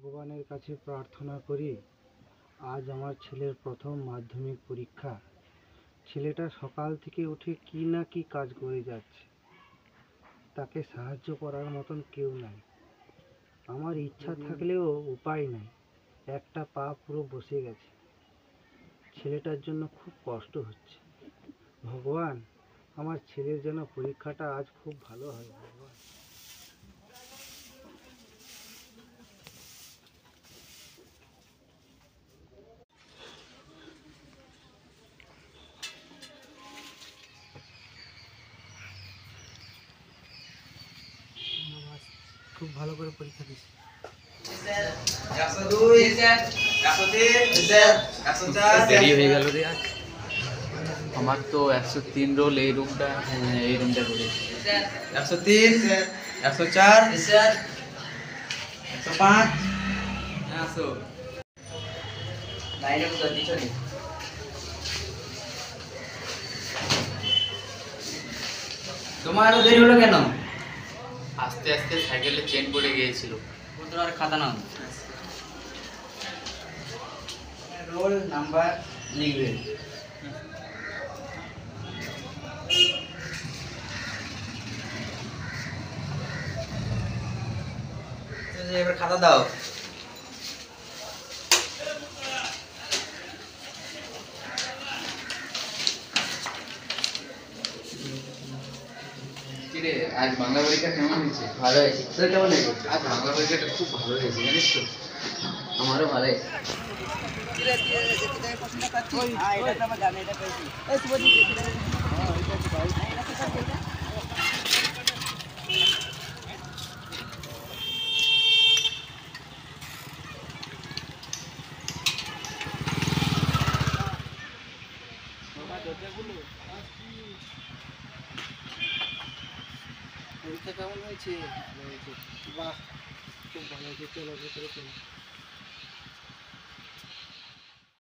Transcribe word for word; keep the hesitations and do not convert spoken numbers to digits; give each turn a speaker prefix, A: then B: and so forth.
A: ভগবানের কাছে প্রার্থনা করি আজ আমার ছেলের প্রথম মাধ্যমিক পরীক্ষা। ছেলেটা সকাল থেকে উঠে কি না কি কাজ করে যাচ্ছে, তাকে সাহায্য করার মতন কেউ নাই। আমার ইচ্ছা থাকলেও উপায় নাই, একটা পা পুরো বসে গেছে। ছেলেটার জন্য খুব কষ্ট হচ্ছে। ভগবান, আমার ছেলের যেন পরীক্ষাটা আজ খুব ভালো হয়। ভগবান, খুব ভালো করে পরীক্ষা দিস।
B: দেরি হয়ে গেল রে আজ। আমার তো একশো তিন রোল এই রুমটা, এই রুমটা করে
C: একশো তিন, একশো চার, একশো পাঁচ, একশো লাইনে পিছনে। তোমার আরো দেরি হলো কেন?
B: আস্তে আস্তে সাইকেলে চেন পড়ে গিয়েছিল।
C: তোমার খাতা নাও, রোল নাম্বার লিখবে। এবার খাতা দাও।
B: কিরে, আজ বাংলা পরীক্ষা কেমন হয়েছে?
C: ভালো হয়েছে। তোর কেমন হয়েছে?
B: আজ বাংলা পরীক্ষাটা খুব ভালো হয়েছে, জানিস তো?
C: আমারও ভালো হয়েছে।
A: পরীক্ষা কেমন হয়েছে? বাহ, খুব ভালো হয়েছে। চলো ভেতরে চলো।